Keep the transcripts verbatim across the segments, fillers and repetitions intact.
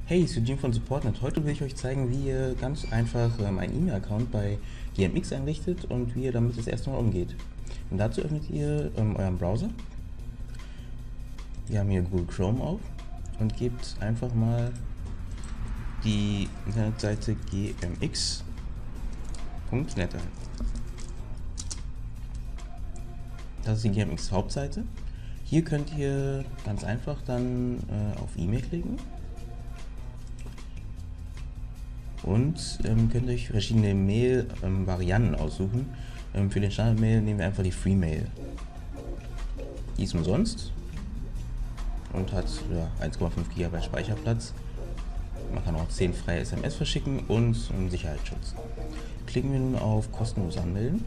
Hey, ich bin Jim von SupportNet. Heute will ich euch zeigen, wie ihr ganz einfach ähm, einen E-Mail-Account bei G M X einrichtet und wie ihr damit das erste Mal umgeht. Und dazu öffnet ihr ähm, euren Browser. Wir haben hier Google Chrome auf und gebt einfach mal die Internetseite g m x punkt net ein. Das ist die G M X Hauptseite. Hier könnt ihr ganz einfach dann äh, auf E-Mail klicken. Und ähm, könnt euch verschiedene Mail-Varianten ähm, aussuchen. Ähm, für den Standard-Mail nehmen wir einfach die Free-Mail. Die ist umsonst und hat ja, eins Komma fünf Gigabyte Speicherplatz. Man kann auch zehn freie S M S verschicken und ähm, Sicherheitsschutz. Klicken wir nun auf kostenlos anmelden.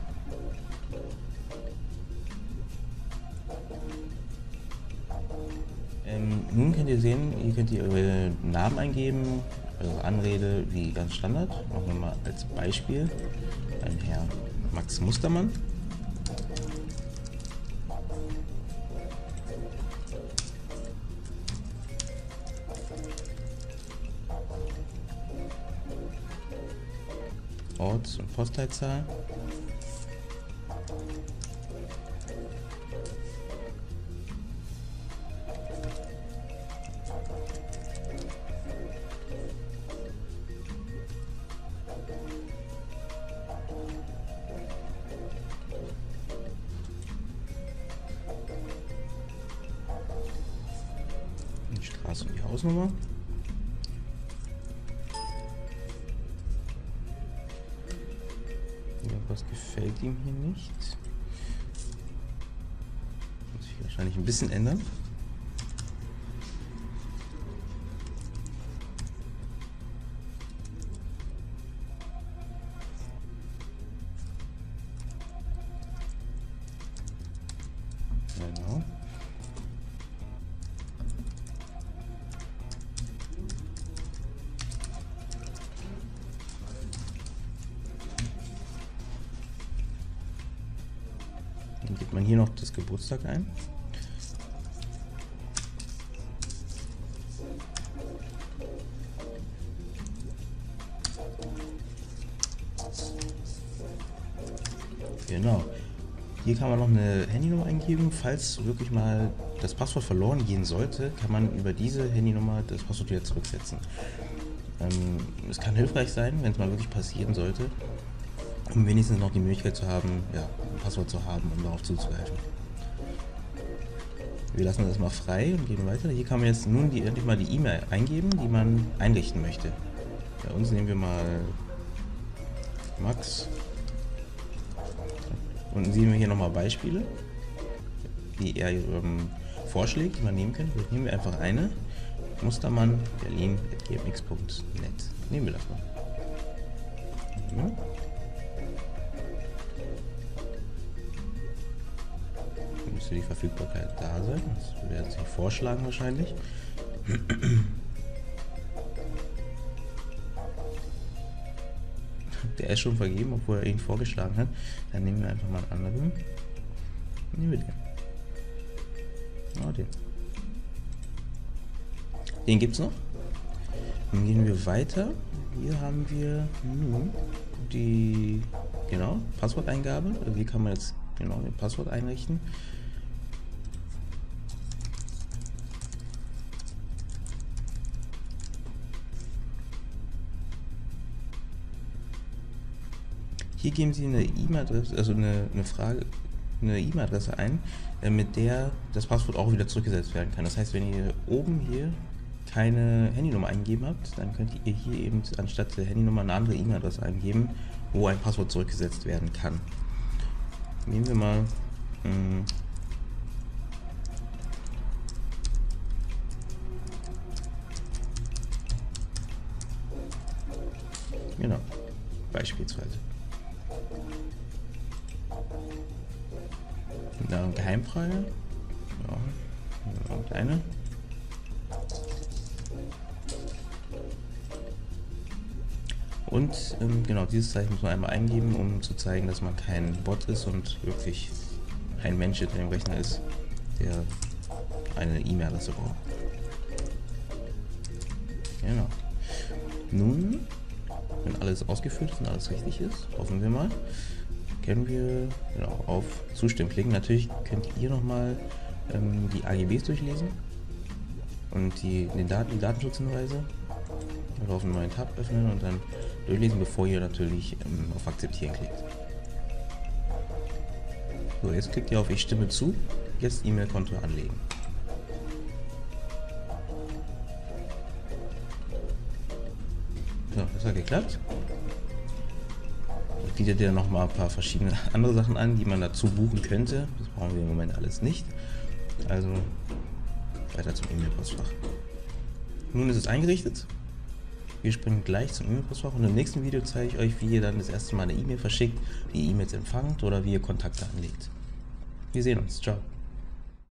Ähm, nun könnt ihr sehen, hier könnt ihr eure Namen eingeben, eure Anrede wie ganz Standard. Machen wir mal als Beispiel ein Herr Max Mustermann. Ort und Postleitzahl. Die Straße und die Hausnummer. Was gefällt ihm hier nicht? Muss ich wahrscheinlich ein bisschen ändern. Genau. Dann gibt man hier noch das Geburtstag ein. Genau. Hier kann man noch eine Handynummer eingeben. Falls wirklich mal das Passwort verloren gehen sollte, kann man über diese Handynummer das Passwort wieder zurücksetzen. Ähm, es kann hilfreich sein, wenn es mal wirklich passieren sollte, um wenigstens noch die Möglichkeit zu haben, ja, ein Passwort zu haben, um darauf zuzugreifen. Wir lassen das mal frei und gehen weiter. Hier kann man jetzt nun die, endlich mal die E-Mail eingeben, die man einrichten möchte. Bei uns nehmen wir mal Max. Und sehen wir hier nochmal Beispiele, die er ähm, vorschlägt, die man nehmen kann. Jetzt nehmen wir einfach eine. Mustermann berlin at g m x punkt net. Nehmen wir das mal. Ja. Dann müsste die Verfügbarkeit da sein. Das werden sie vorschlagen wahrscheinlich. Der ist schon vergeben, obwohl er ihn vorgeschlagen hat. Dann nehmen wir einfach mal einen anderen. Nehmen wir den. Oh, den. Den gibt's noch. Dann gehen wir weiter. Hier haben wir nun die genau Passworteingabe. Also wie kann man jetzt genau den Passwort einrichten? Hier geben Sie eine E-Mail-Adresse, also eine, eine Frage, eine E-Mail-Adresse ein, mit der das Passwort auch wieder zurückgesetzt werden kann. Das heißt, wenn ihr oben hier keine Handynummer eingegeben habt, dann könnt ihr hier eben anstatt der Handynummer eine andere E-Mail-Adresse eingeben, wo ein Passwort zurückgesetzt werden kann. Nehmen wir mal mh, genau, beispielsweise. Dann Geheimfrage. Ja, und eine. Und ähm, genau, dieses Zeichen muss man einmal eingeben, um zu zeigen, dass man kein Bot ist und wirklich ein Mensch hinter dem Rechner ist, der eine E-Mail-Adresse braucht. Genau. Nun, wenn alles ausgeführt ist und alles richtig ist, hoffen wir mal, können wir genau, auf Zustimmen klicken. Natürlich könnt ihr nochmal ähm, die A G Bs durchlesen und die, den Daten, die Datenschutzhinweise oder auf einen neuen Tab öffnen und dann durchlesen, bevor ihr natürlich ähm, auf Akzeptieren klickt. So, jetzt klickt ihr auf Ich stimme zu, jetzt E-Mail-Konto anlegen. So, das hat geklappt. Bietet ihr noch mal ein paar verschiedene andere Sachen an, die man dazu buchen könnte. Das brauchen wir im Moment alles nicht. Also weiter zum E-Mail-Postfach. Nun ist es eingerichtet. Wir springen gleich zum E-Mail-Postfach und im nächsten Video zeige ich euch, wie ihr dann das erste Mal eine E-Mail verschickt, wie ihr E-Mails empfangt oder wie ihr Kontakte anlegt. Wir sehen uns. Ciao.